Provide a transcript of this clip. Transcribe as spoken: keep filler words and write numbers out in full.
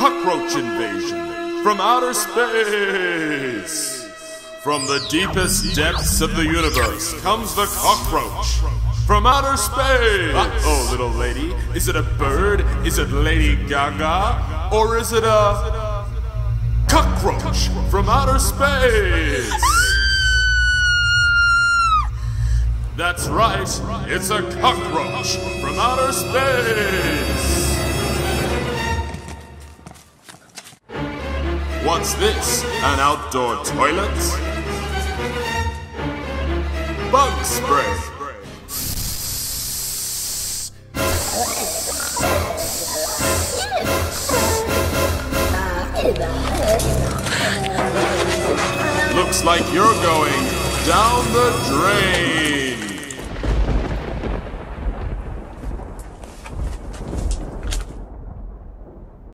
Cockroach invasion from outer space. From the deepest depths of the universe comes the cockroach from outer space. Oh, little lady, is it a bird? Is it Lady Gaga? Or is it a cockroach from outer space? That's right, it's a cockroach from outer space. What's this? An outdoor toilet? Bug spray. Looks like you're going down the drain.